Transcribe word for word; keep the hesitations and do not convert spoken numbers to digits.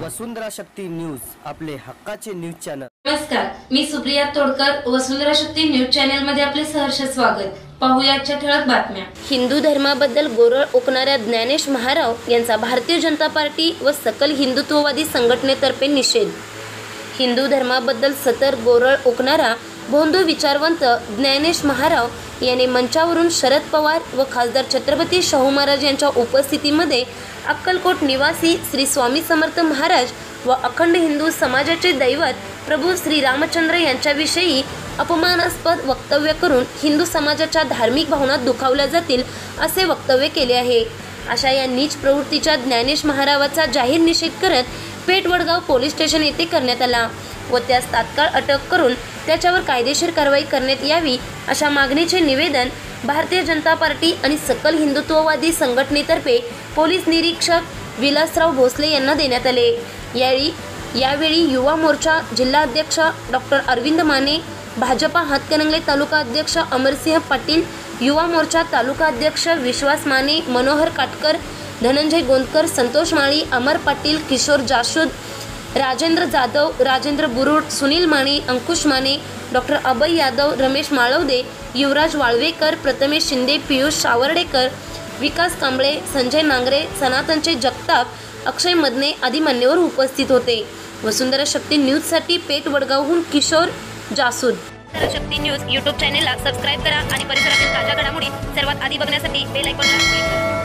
वसुंधरा Shakti news, आपले हक्काचे news channel. नमस्कार, मी सुप्रिया तोडकर, वसुंधरा शक्ती न्यूज चॅनल मध्ये आपले सहर्ष स्वागत। पाहूया आजच्या ठळक बातम्या। हिंदू धर्माबद्दल गोरळ ओकणाऱ्या ज्ञानेश महाराव यांचा भारतीय जनता पार्टी व सकल हिंदुत्ववादी संघटनेतर्फे निषेध। हिंदू धर्माबद्दल सतर गोरळ ओकणारा भोंदू विचारवंत ज्ञानेश महाराव यांनी मंचावरून शरद पवार व खासदार छत्रपती शाहू महाराज यांच्या उपस्थितीमध्ये अक्कलकोट निवासी श्री स्वामी समर्थ महाराज व अखंड हिंदू समाजाचे दैवत प्रभू श्री रामचंद्र यांच्याविषयी अपमानास्पद वक्तव्य करून हिंदू समाजाच्या धार्मिक भावना दुखावल्या जातील असे वक्तव्य केले आहे। अशा या नीच प्रवृत्तीच्या ज्ञानेश महारावाचा जाहीर निषेध करत पेठ वडगाव पोलीस स्टेशन येथे करण्यात आला व त्यास तात्काळ अटक करून त्याच्यावर कायदेशीर कारवाई करण्यात यावी अशा मागणीचे निवेदन भारतीय जनता पार्टी आणि सकल हिंदुत्ववादी संघटनेतर्फे पोलीस निरीक्षक विलासराव भोसले यांना देण्यात आले। यावेळी यावेळी युवा मोर्चा जिल्हाध्यक्ष डॉक्टर अरविंद माने, भाजपा हातकणंगले तालुका अध्यक्ष अमरसिंह पाटील, युवा मोर्चा तालुका अध्यक्ष विश्वास माने, मनोहर काटकर, धनंजय गोंदकर, संतोष माळी, अमर पाटील, किशोर जाशूद, राजेंद्र जाधव, राजेंद्र बुरुड, सुनील माने, अंकुश माने, डॉक्टर अभय यादव, रमेश माळवदे, युवराज वाळवेकर, प्रथमेश शिंदे, पियुष सावर्डेकर, विकास कांबळे, संजय नांगरे, सनातनचे जगताप, अक्षय मदने आदी मान्यवर उपस्थित होते। वसुंधरा शक्ती न्यूजसाठी पेठ वडगावहून किशोर जासूद। वसुंधरा शक्ती न्यूज यूट्यूब चॅनेलला सबस्क्राइब करा आणि परिसरातील ताज्या घडामोडी सर्वात आधी बघण्यासाठी बेल आयकॉनला क्लिक करा।